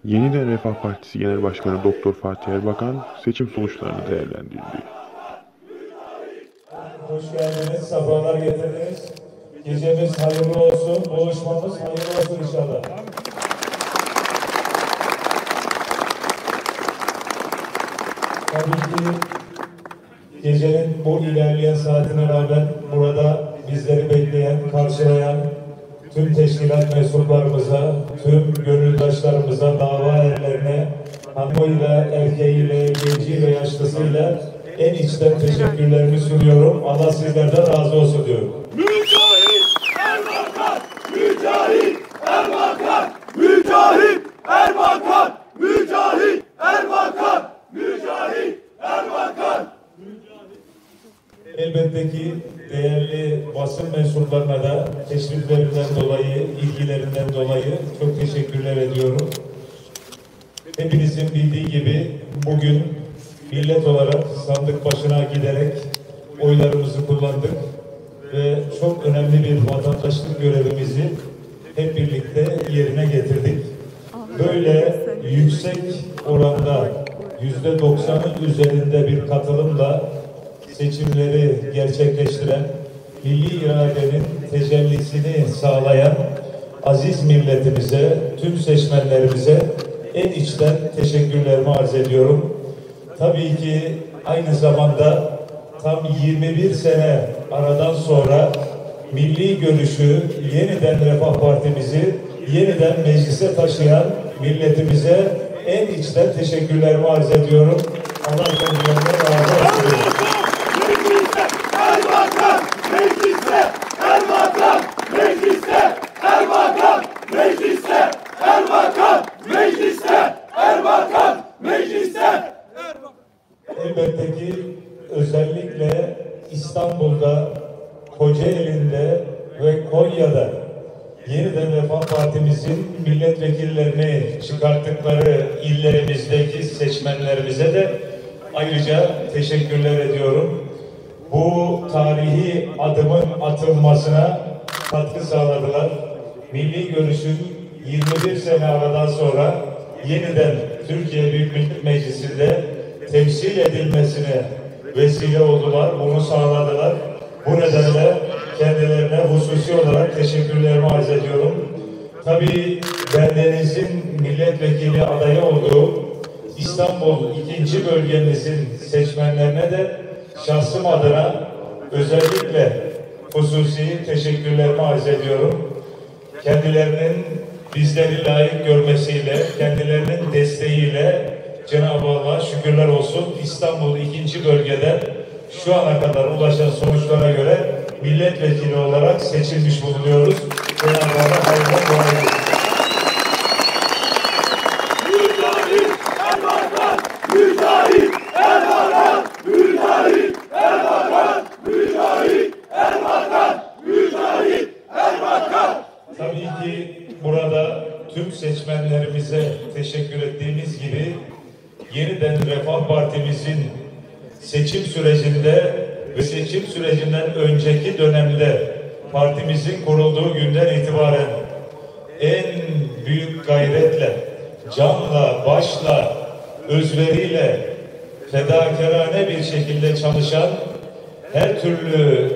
Yeniden Refah Partisi Genel Başkanı Doktor Fatih Erbakan seçim sonuçlarını değerlendirdi. Hoş geldiniz, sabahlar getirdiniz. Gecemiz hayırlı olsun, buluşmamız hayırlı olsun inşallah. Tabii ki gecenin bu ilerleyen saatine rağmen burada bizleri bekleyen, karşılayan tüm teşkilat mensuplarımıza, tüm gönüldaşlarımıza, dava erlerine, hanımıyla, erkeğiyle, genciyle, yaşlısıyla en içten teşekkürlerimi sunuyorum. Allah sizlerden razı olsun diyorum. Mücahit Erbakan! Mücahit Erbakan! Mücahit Erbakan! Mücahit Erbakan! Mücahit Erbakan! Elbette ki değerli basın mensuplarına da teşriflerinden dolayı, ilgilerinden dolayı çok teşekkürler ediyorum. Hepinizin bildiği gibi bugün millet olarak sandık başına giderek oylarımızı kullandık ve çok önemli bir vatandaşlık görevimizi hep birlikte yerine getirdik. Böyle yüksek oranda %90'ın üzerinde bir katılımla seçimleri gerçekleştiren, milli iradenin tecellisini sağlayan aziz milletimize, tüm seçmenlerimize en içten teşekkürlerimi arz ediyorum. Tabii ki aynı zamanda tam 21 sene aradan sonra milli görüşü yeniden Refah Partimizi yeniden meclise taşıyan milletimize en içten teşekkürlerimi arz ediyorum. Allah kendilerine razı olsun. Mecliste Erbakan! Mecliste Erbakan! Mecliste Erbakan! Mecliste Erbakan! Mecliste Erbakan! Mecliste Elbette ki özellikle İstanbul'da, Kocaeli'nde ve Konya'da yeniden Refah Partimizin milletvekillerini çıkarttıkları illerimizdeki seçmenlerimize de ayrıca teşekkürler ediyorum. Bu tarihi adımın atılmasına katkı sağladılar. Milli görüşün 21 sene aradan sonra yeniden Türkiye Büyük Millet Meclisi'nde temsil edilmesine vesile oldular, bunu sağladılar. Bu nedenle kendilerine hususi olarak teşekkürlerimi arz ediyorum. Tabii bendenizin milletvekili adayı olduğu İstanbul 2. bölgemizin seçmenlerine de şahsım adına özellikle hususi teşekkürlerimi arz ediyorum. Kendilerinin bizleri layık görmesiyle, kendilerinin desteğiyle Cenab-ı Allah'a şükürler olsun İstanbul 2. bölgeden şu ana kadar ulaşan sonuçlara göre milletvekili olarak seçilmiş bulunuyoruz. Cenab-ı Allah hayırlı dua edin. Mücahit Erbakan! Mücahit Erbakan! Mücahit Erbakan! Mücahit Erbakan! Mücahit Erbakan! Tabii ki burada tüm seçmenlerimize teşekkür ettiğimiz gibi yeniden Refah Partimizin seçim sürecinde ve seçim sürecinden önceki dönemde partimizin kurulduğu günden itibaren en büyük gayretle, canla, başla, özveriyle, fedakarane bir şekilde çalışan her türlü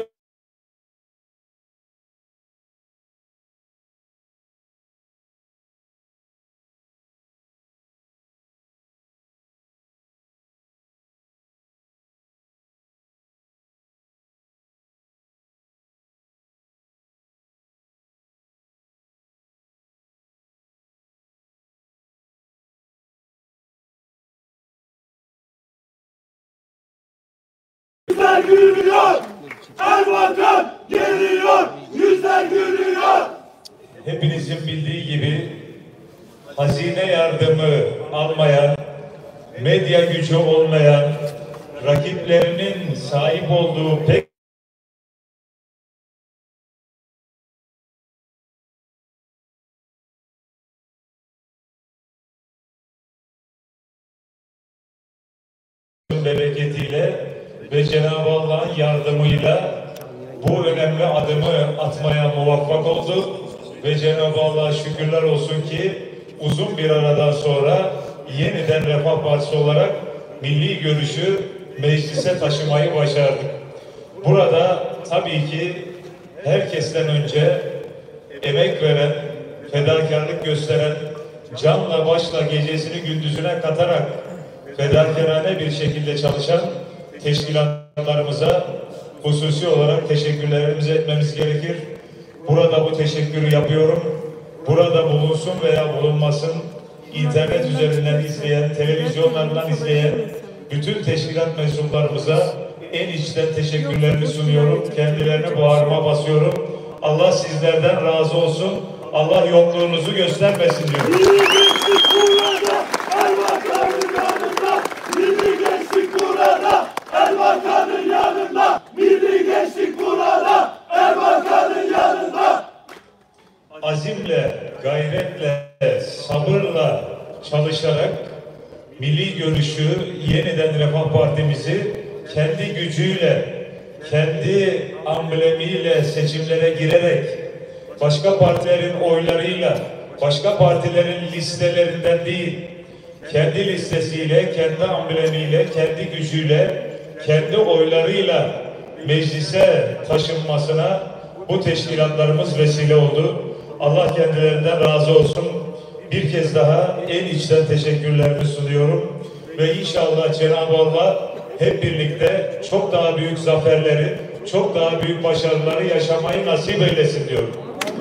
Yüzler gülüyor! Erbakan geliyor! Yüzler gülüyor! hepinizin bildiği gibi hazine yardımı almayan, medya gücü olmayan, rakiplerinin sahip olduğu pek bereketiyle ve Cenab-ı Allah'ın yardımıyla bu önemli adımı atmaya muvaffak oldu ve Cenab-ı Allah'a şükürler olsun ki uzun bir aradan sonra yeniden Refah Partisi olarak milli görüşü meclise taşımayı başardık. Burada tabii ki herkesten önce emek veren, fedakarlık gösteren, canla başla gecesini gündüzüne katarak fedakarane bir şekilde çalışan teşkilatlarımıza hususi olarak teşekkürlerimizi etmemiz gerekir. Burada bu teşekkürü yapıyorum. Burada bulunsun veya bulunmasın, internet üzerinden izleyen, televizyonlardan izleyen bütün teşkilat mensuplarımıza en içten teşekkürlerimi sunuyorum. Kendilerine bağrıma basıyorum. Allah sizlerden razı olsun. Allah yokluğunuzu göstermesin diyorum. Milli gençlik burada, Erbakan'ın yanında. Milli gençlik burada, Erbakan'ın yanında. Milli gençlik burada, Erbakan'ın yanında. Azimle, gayretle, sabırla çalışarak milli görüşü yeniden Refah Partimizi kendi gücüyle, kendi amblemiyle seçimlere girerek, başka partilerin oylarıyla, başka partilerin listelerinden değil, kendi listesiyle, kendi amblemiyle, kendi gücüyle, kendi oylarıyla meclise taşınmasına bu teşkilatlarımız vesile oldu. Allah kendilerinden razı olsun. Bir kez daha en içten teşekkürlerimi sunuyorum. Ve inşallah Cenab-ı Allah hep birlikte çok daha büyük zaferleri, çok daha büyük başarıları yaşamayı nasip eylesin diyorum.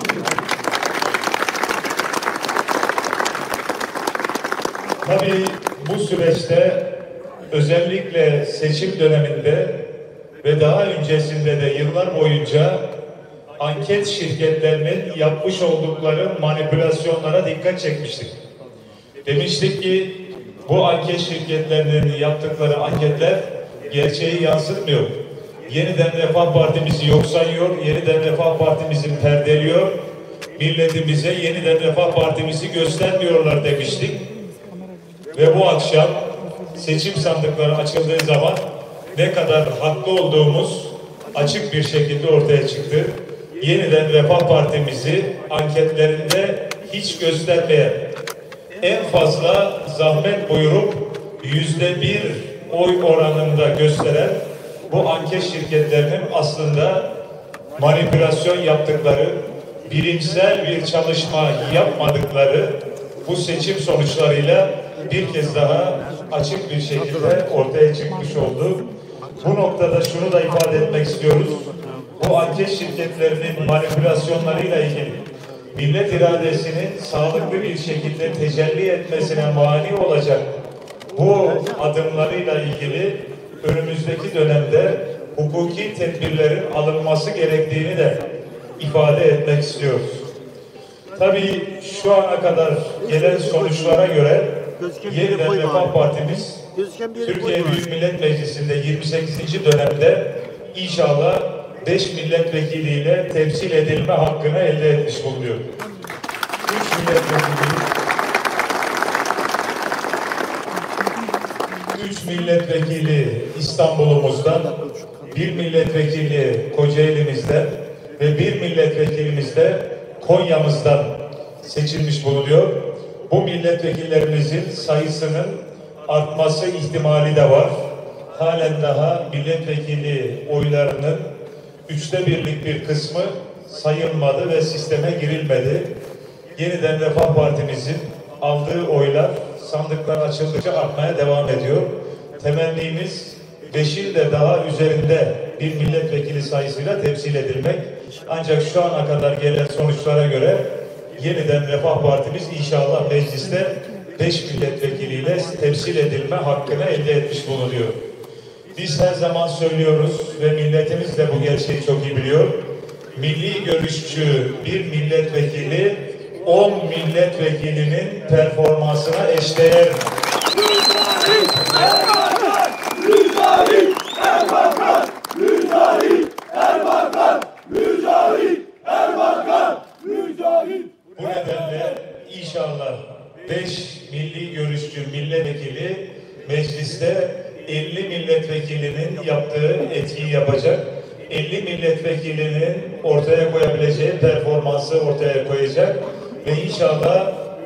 Tabii bu süreçte özellikle seçim döneminde ve daha öncesinde de yıllar boyunca anket şirketlerinin yapmış oldukları manipülasyonlara dikkat çekmiştik. Demiştik ki bu anket şirketlerinin yaptıkları anketler gerçeği yansıtmıyor. Yeniden Refah Partimizi yok sayıyor, yeniden Refah Partimizi perdeliyor, milletimize yeniden Refah Partimizi göstermiyorlar demiştik. Ve bu akşam seçim sandıkları açıldığı zaman ne kadar haklı olduğumuz açık bir şekilde ortaya çıktı. Yeniden Refah Partimizi anketlerinde hiç göstermeyen, en fazla zahmet buyurup %1 oy oranında gösteren bu anket şirketlerinin aslında manipülasyon yaptıkları, bilimsel bir çalışma yapmadıkları bu seçim sonuçlarıyla bir kez daha açık bir şekilde ortaya çıkmış oldu. Bu noktada şunu da ifade etmek istiyoruz. Bu anket şirketlerinin manipülasyonlarıyla ilgili millet iradesinin sağlıklı bir şekilde tecelli etmesine mani olacak bu adımlarıyla ilgili önümüzdeki dönemde hukuki tedbirlerin alınması gerektiğini de ifade etmek istiyoruz. Tabii şu ana kadar gelen sonuçlara göre yeniden Refah Partimiz Türkiye Büyük Millet Meclisi'nde 28. dönemde inşallah 5 milletvekiliyle temsil edilme hakkını elde etmiş bulunuyor. 3 milletvekili İstanbul'umuzdan, 1 milletvekili Kocaeli'mizden ve 1 milletvekilimiz de Konya'mızdan seçilmiş bulunuyor. Bu milletvekillerimizin sayısının artması ihtimali de var. Halen daha milletvekili oylarının 1/3'lik bir kısmı sayılmadı ve sisteme girilmedi. Yeniden Refah Partimizin aldığı oylar sandıklar açıldıkça artmaya devam ediyor. Temennimiz 5'in de daha üzerinde bir milletvekili sayısıyla temsil edilmek. Ancak şu ana kadar gelen sonuçlara göre yeniden Refah Partimiz inşallah mecliste 5 milletvekiliyle temsil edilme hakkını elde etmiş bulunuyor. Biz her zaman söylüyoruz ve milletimiz de bu gerçeği çok iyi biliyor. Milli görüşçü bir milletvekili 10 milletvekilinin performansına eşdeğer. Mücahit Erbakan! Mücahit Erbakan! Mücahit Erbakan! Mücahit Erbakan! Mücahit! Bu nedenle inşallah 5 milli görüşçü milletvekili mecliste 50 milletvekilinin yaptığı etkiyi yapacak. 50 milletvekilinin ortaya koyabileceği performansı ortaya koyacak ve inşallah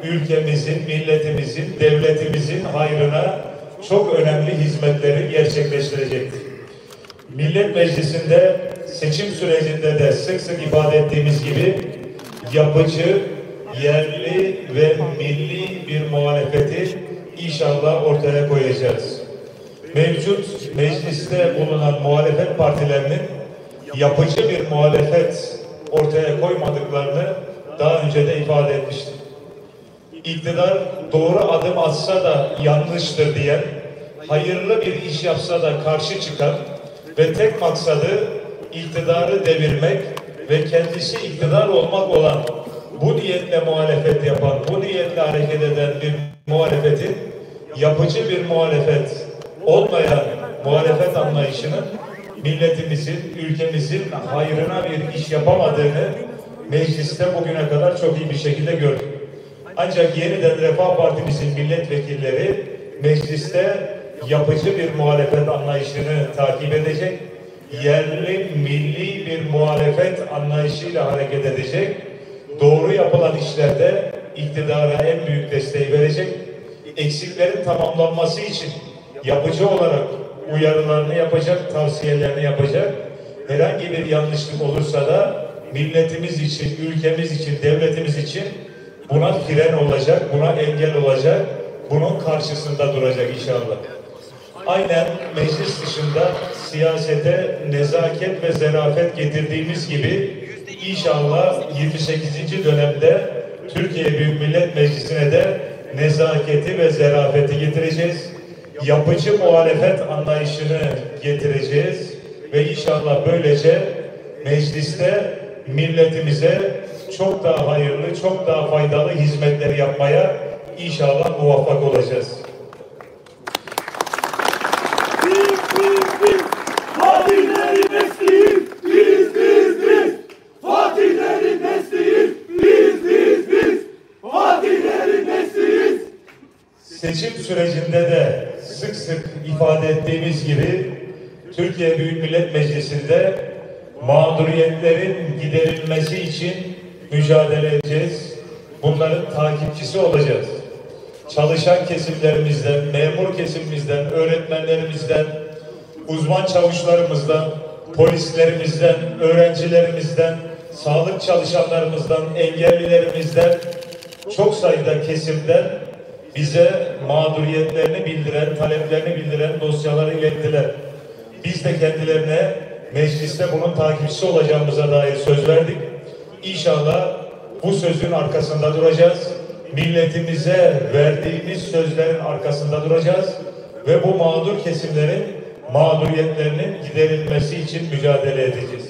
ülkemizin, milletimizin, devletimizin hayrına çok önemli hizmetleri gerçekleştirecektir. Millet Meclisi'nde seçim sürecinde de sık sık ifade ettiğimiz gibi yapıcı, yerli ve milli bir muhalefeti inşallah ortaya koyacağız. Mevcut mecliste bulunan muhalefet partilerinin yapıcı bir muhalefet ortaya koymadıklarını daha önce de ifade etmiştim. İktidar doğru adım atsa da yanlıştır diyen, hayırlı bir iş yapsa da karşı çıkan ve tek maksadı iktidarı devirmek ve kendisi iktidar olmak olan, bu niyetle muhalefet yapan, bu niyetle hareket eden bir muhalefetin yapıcı bir muhalefet olmayan muhalefet anlayışının milletimizin, ülkemizin hayrına bir iş yapamadığını mecliste bugüne kadar çok iyi bir şekilde gördük. Ancak yeniden Refah Partimizin milletvekilleri mecliste yapıcı bir muhalefet anlayışını takip edecek, yerli, milli bir muhalefet anlayışıyla hareket edecek, doğru yapılan işlerde iktidara en büyük desteği verecek, eksiklerin tamamlanması için yapıcı olarak uyarılarını yapacak, tavsiyelerini yapacak, herhangi bir yanlışlık olursa da milletimiz için, ülkemiz için, devletimiz için buna fren olacak, buna engel olacak, bunun karşısında duracak inşallah. Aynen meclis dışında siyasete nezaket ve zarafet getirdiğimiz gibi inşallah 28. dönemde Türkiye Büyük Millet Meclisi'ne de nezaketi ve zarafeti getireceğiz. Yapıcı muhalefet anlayışını getireceğiz ve inşallah böylece mecliste milletimize çok daha hayırlı, çok daha faydalı hizmetleri yapmaya inşallah muvaffak olacağız. Fatihlerin nesliyiz, biz. Fatihlerin nesliyiz, biz. Fatihlerin nesliyiz. Seçim sürecinde de sık sık ifade ettiğimiz gibi Türkiye Büyük Millet Meclisi'nde mağduriyetlerin giderilmesi için mücadele edeceğiz. Bunların takipçisi olacağız. Çalışan kesimlerimizden, memur kesimimizden, öğretmenlerimizden, uzman çavuşlarımızdan, polislerimizden, öğrencilerimizden, sağlık çalışanlarımızdan, engellilerimizden, çok sayıda kesimden bize mağduriyetlerini bildiren, taleplerini bildiren dosyaları ilettiler. Biz de kendilerine mecliste bunun takipçisi olacağımıza dair söz verdik. İnşallah bu sözün arkasında duracağız. Milletimize verdiğimiz sözlerin arkasında duracağız ve bu mağdur kesimlerin mağduriyetlerinin giderilmesi için mücadele edeceğiz.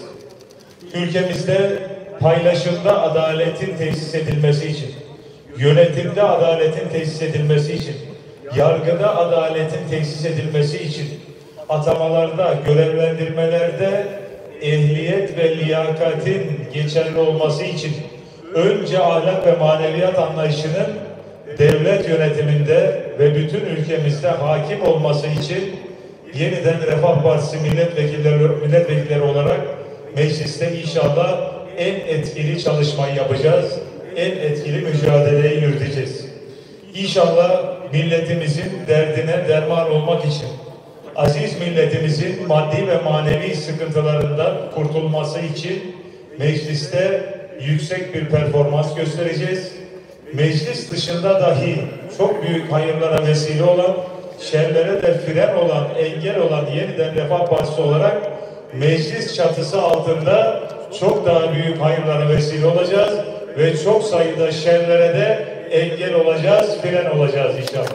Ülkemizde paylaşımda adaletin tesis edilmesi için, yönetimde adaletin tesis edilmesi için, yargıda adaletin tesis edilmesi için, atamalarda, görevlendirmelerde ehliyet ve liyakatin geçerli olması için, önce ahlak ve maneviyat anlayışının devlet yönetiminde ve bütün ülkemizde hakim olması için yeniden Refah Partisi milletvekilleri olarak mecliste inşallah en etkili çalışmayı yapacağız, en etkili mücadeleyi yürüteceğiz. İnşallah milletimizin derdine derman olmak için, aziz milletimizin maddi ve manevi sıkıntılarından kurtulması için mecliste yüksek bir performans göstereceğiz. Meclis dışında dahi çok büyük hayırlara vesile olan, şerlere de fren olan, engel olan yeniden Refah Partisi olarak meclis çatısı altında çok daha büyük hayırlara vesile olacağız ve çok sayıda şerlere de engel olacağız, fren olacağız inşallah.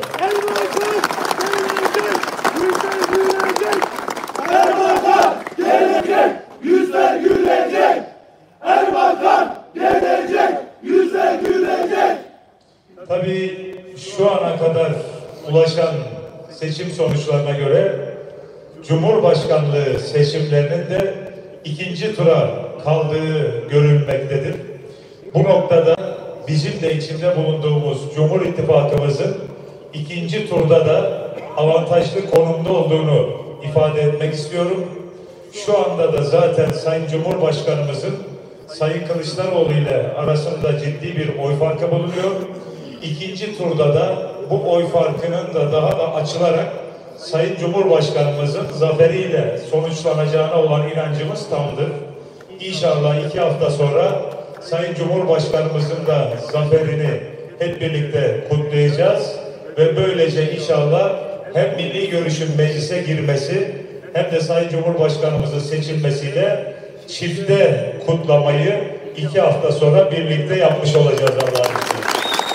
Erbakan gelecek, yüzler gülecek. Erbakan gelecek, yüzler gülecek. Tabii şu ana kadar ulaşan seçim sonuçlarına göre Cumhurbaşkanlığı seçimlerinin de ikinci tura kaldığı görülmektedir. Bu noktada bizim de içinde bulunduğumuz Cumhur İttifakımızın ikinci turda da avantajlı konumda olduğunu ifade etmek istiyorum. Şu anda da zaten Sayın Cumhurbaşkanımızın Sayın Kılıçdaroğlu ile arasında ciddi bir oy farkı bulunuyor. İkinci turda da bu oy farkının da daha da açılarak Sayın Cumhurbaşkanımızın zaferiyle sonuçlanacağına olan inancımız tamdır. İnşallah 2 hafta sonra Sayın Cumhurbaşkanımızın da zaferini hep birlikte kutlayacağız ve böylece inşallah hem milli görüşün meclise girmesi hem de Sayın Cumhurbaşkanımızın seçilmesiyle çifte kutlamayı 2 hafta sonra birlikte yapmış olacağız Allah'ın izniyle.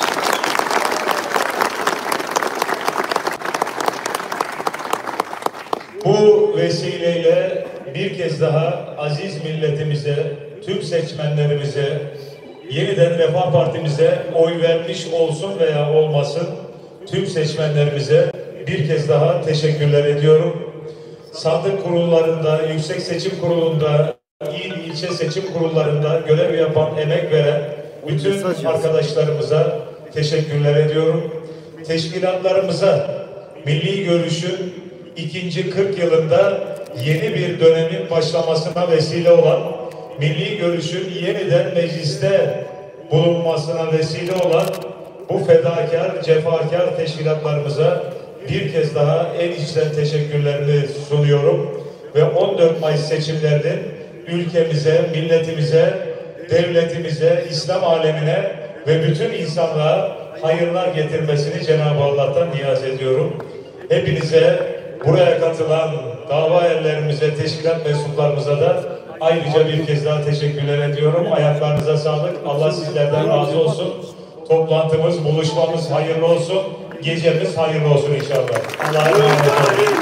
Bu vesileyle bir kez daha aziz milletimize, tüm seçmenlerimize, yeniden Refah Partimize oy vermiş olsun veya olmasın tüm seçmenlerimize bir kez daha teşekkürler ediyorum. Sandık kurullarında, Yüksek Seçim Kurulu'nda, il, ilçe seçim kurullarında görev yapan, emek veren bütün arkadaşlarımıza teşekkürler ediyorum. Teşkilatlarımıza milli görüşün ikinci 40 yılında yeni bir dönemin başlamasına vesile olan, milli görüşün yeniden mecliste bulunmasına vesile olan bu fedakar, cefakar teşkilatlarımıza bir kez daha en içten teşekkürlerimi sunuyorum. Ve 14 Mayıs seçimlerinin ülkemize, milletimize, devletimize, İslam alemine ve bütün insanlığa hayırlar getirmesini Cenab-ı Allah'tan niyaz ediyorum. Hepinize, buraya katılan dava erlerimize, teşkilat mensuplarımıza da ayrıca bir kez daha teşekkürler ediyorum. Ayaklarınıza sağlık. Allah sizlerden razı olsun. Toplantımız, buluşmamız hayırlı olsun. Gecemiz hayırlı olsun inşallah. Allah'a emanet olun.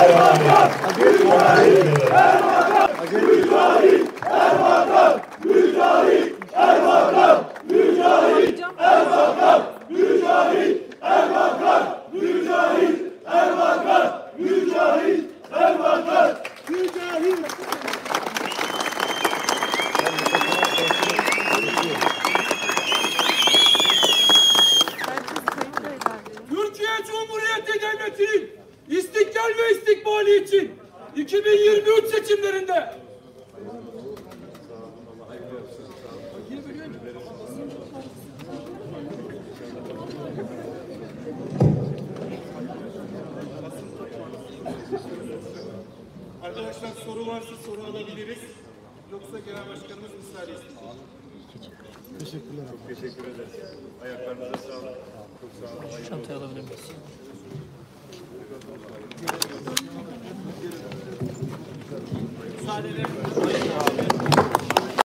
Mücahit Erbakan! Mücahit Erbakan! Mücahit Erbakan! Mücahit Erbakan! Mücahit Erbakan! Mücahit Erbakan! Mücahit! Türkiye Cumhuriyeti Devleti'nin istiklal ve istikbali için 2023 seçimlerinde arkadaşlar soru varsa soru alabiliriz. Yoksa Genel Başkanımız müsaade istiyor. Teşekkürler. Çok teşekkür ederiz. Ayaklarınıza sağlık. Çok sağ olun. Çantayı alabilir miyiz? Müsaade edin.